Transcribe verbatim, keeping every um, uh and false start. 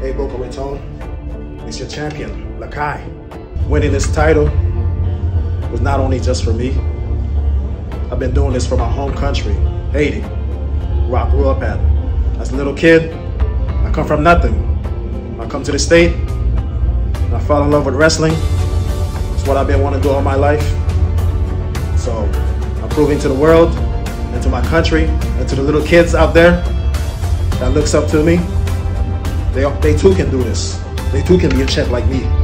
Hey Boca, Raton, it's your champion, Lakay. Winning this title was not only just for me. I've been doing this for my home country, Haiti, where I grew up at. As a little kid, I come from nothing. I come to the state, and I fell in love with wrestling. It's what I've been wanting to do all my life. So I'm proving to the world, and to my country, and to the little kids out there that looks up to me, they, they too can do this. They too can be a champ like me.